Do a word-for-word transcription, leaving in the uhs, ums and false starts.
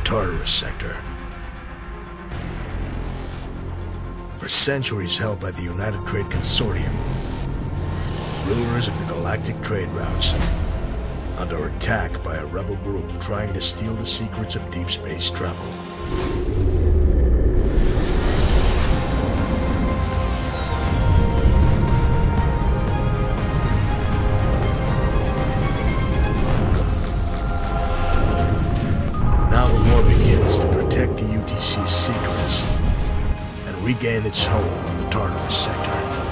Tartarus sector. For centuries held by the United Trade Consortium, rulers of the galactic trade routes, under attack by a rebel group trying to steal the secrets of deep space travel. Now the war begins to protect the U T C's secrets and regain its hold on the Tartarus sector.